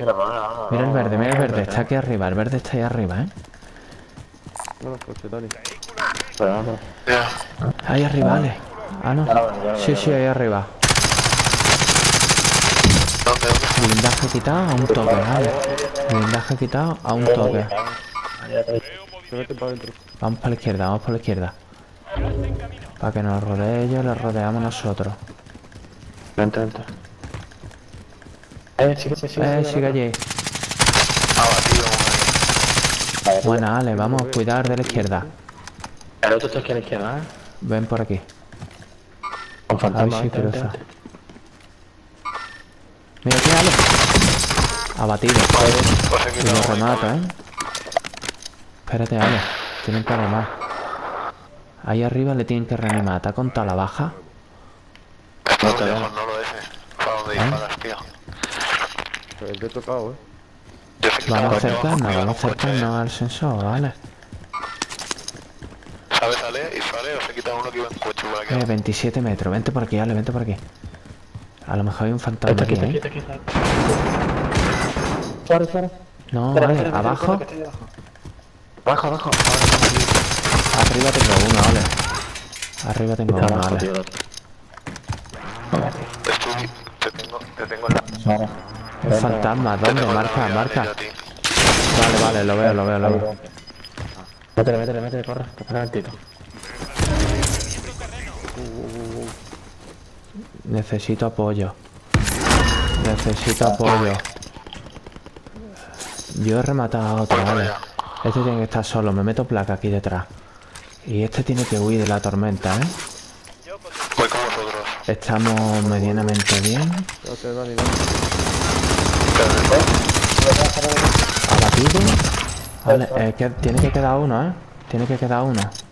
Mira el verde, está aquí arriba, el verde está ahí arriba, No, coche, Tony. Ahí arriba, Ale. Ah, no. Sí, ahí arriba. Blindaje quitado a un toque, vale. Blindaje quitado a un toque. Se mete para adentro. Vamos por la izquierda. Para que nos rodee ellos, les rodeamos nosotros. Vente. Sigue allí. Buena, Ale, vamos, cuidar de la izquierda. El otro está aquí a la izquierda, ¿eh? Ven por aquí. Con A ver fantasma. si cruza. Mira aquí, Ale. Abatido. Y lo remato, Espérate, Ale. Tienen que remar. Ahí arriba le tienen que reanimar. ¿Te ha contado la baja? No te lejos, no lo ese. ¿Para dónde disparas, tío? Pero te he tocado, Vamos a acercarnos al sensor, ¿vale? ¿Sabes, Ale? ¿Y sale o se quita uno que iba en coche por aquí? 27 metros. Vente por aquí, Ale, vente por aquí. A lo mejor hay un fantasma aquí, Fuera. No, vale, abajo. Abajo. Arriba tengo uno, vale. Arriba tengo uno, vale. Te tengo en la... Un fantasma, ¿dónde? Marca. Vale, lo veo. Métele, corre, que está calentito. Necesito apoyo. Yo he rematado a otro, vale. Este tiene que estar solo, me meto placa aquí detrás. Y este tiene que huir de la tormenta, Voy con vosotros. Estamos medianamente bien. Date, Dani. Abatido. Vale, tiene que quedar uno, Tiene que quedar uno.